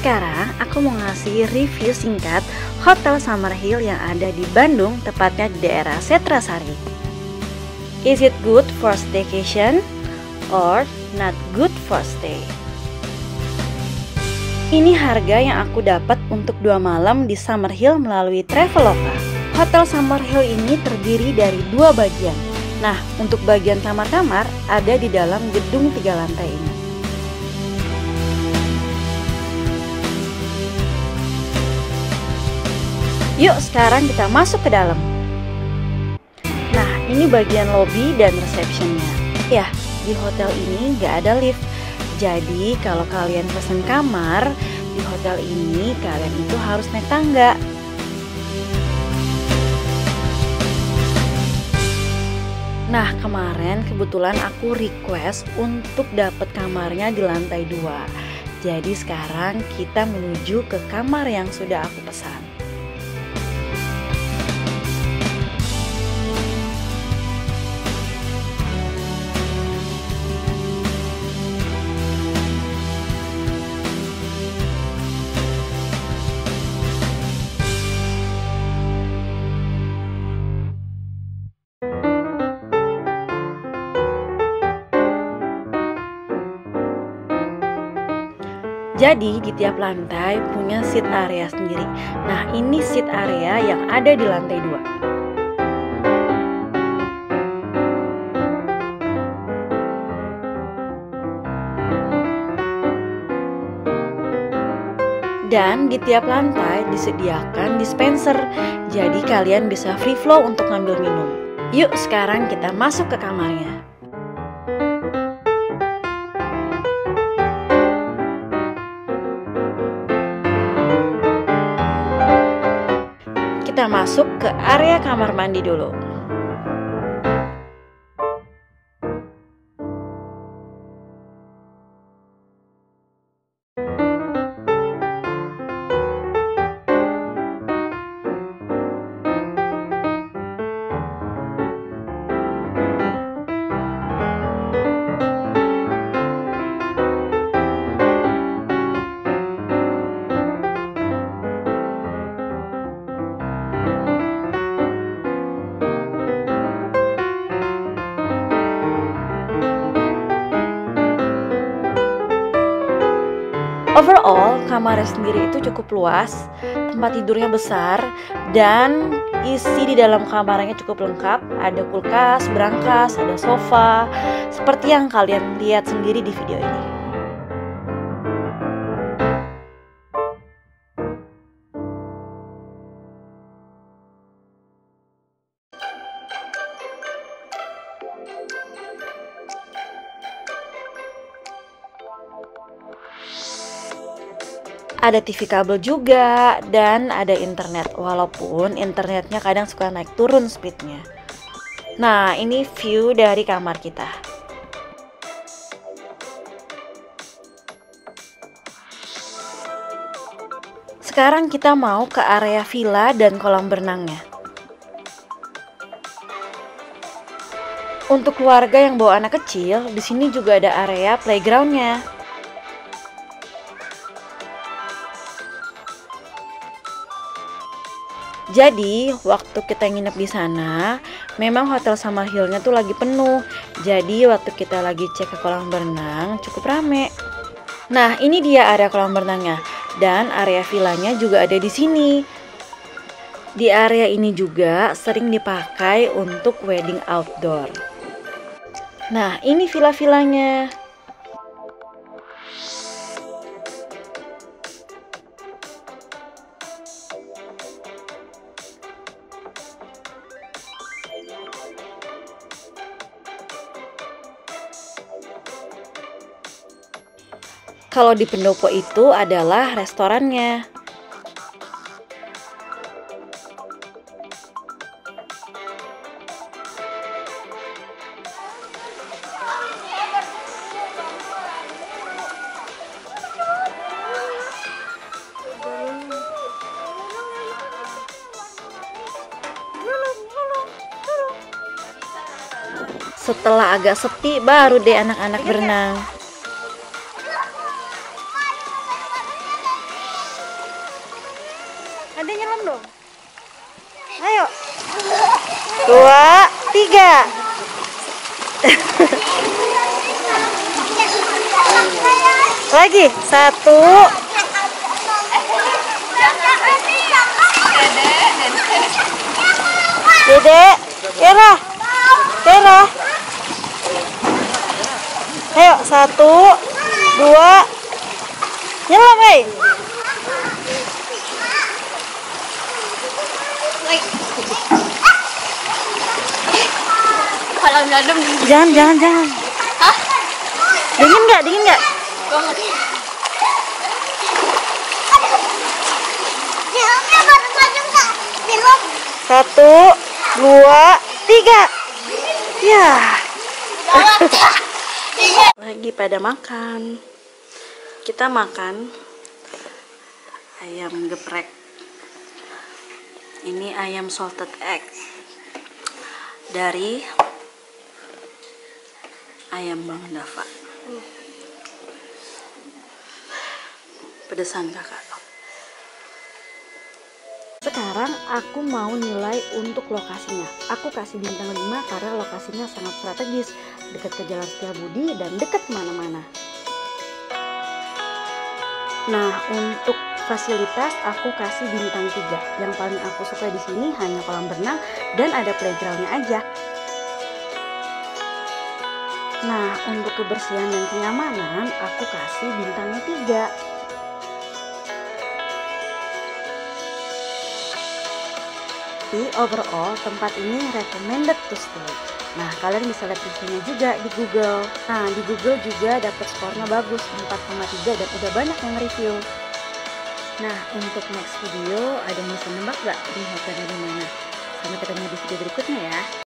Sekarang aku mau ngasih review singkat Hotel Summerhill yang ada di Bandung, tepatnya di daerah Setrasari. Is it good for staycation or not good for stay? Ini harga yang aku dapat untuk 2 malam di Summerhill melalui Traveloka. Hotel Summerhill ini terdiri dari 2 bagian. Nah, untuk bagian kamar-kamar ada di dalam gedung 3 lantai ini. Yuk sekarang kita masuk ke dalam. Nah, ini bagian lobby dan receptionnya. Ya, di hotel ini gak ada lift. Jadi kalau kalian pesen kamar di hotel ini, kalian itu harus naik tangga. Nah, kemarin kebetulan aku request untuk dapat kamarnya di lantai 2. Jadi sekarang kita menuju ke kamar yang sudah aku pesan. Jadi di tiap lantai punya seat area sendiri. Nah, ini seat area yang ada di lantai 2. Dan di tiap lantai disediakan dispenser. Jadi kalian bisa free flow untuk ngambil minum. Yuk sekarang kita masuk ke kamarnya. Kita masuk ke area kamar mandi dulu. Overall, kamarnya sendiri itu cukup luas, tempat tidurnya besar, dan isi di dalam kamarnya cukup lengkap. Ada kulkas, brankas, ada sofa, seperti yang kalian lihat sendiri di video ini. Ada TV kabel juga dan ada internet, walaupun internetnya kadang suka naik turun speednya. Nah, ini view dari kamar kita. Sekarang kita mau ke area villa dan kolam berenangnya. Untuk keluarga yang bawa anak kecil, di sini juga ada area playgroundnya. Jadi, waktu kita nginep di sana, memang hotel Summerhill-nya tuh lagi penuh. Jadi, waktu kita lagi cek ke kolam berenang, cukup rame. Nah, ini dia area kolam berenangnya. Dan area villanya juga ada di sini. Di area ini juga sering dipakai untuk wedding outdoor. Nah, ini villa-villanya. Kalau di pendopo itu adalah restorannya. Setelah agak sepi, baru deh anak-anak berenang. Ade nyelam dong. Ayo. 2, 3. Lagi 1. Dede, Kera. Ayo 1, 2. Nyelam, Kalau adem. Jangan. Hah? Dingin nggak? Banget. 1, 2, 3. Ya. Lagi pada makan. Kita makan ayam geprek. Ini ayam salted egg dari ayam Bang Dava. Pedesan kakak. Sekarang aku mau nilai untuk lokasinya. Aku kasih bintang 5 karena lokasinya sangat strategis, dekat ke Jalan Setiabudi dan dekat kemana-mana. Nah, untuk fasilitas aku kasih bintang 3. Yang paling aku suka di sini hanya kolam berenang dan ada playgroundnya aja. Nah, untuk kebersihan dan kenyamanan aku kasih bintangnya 3. Tapi overall tempat ini recommended to stay. Nah, kalian bisa lihat reviewnya juga di Google. Nah, di Google juga dapat skornya bagus 4,3 dan udah banyak yang review. Nah, untuk next video ada yang bisa nembak gak ini hotelnya di mana? Sampai ketemu di video berikutnya ya.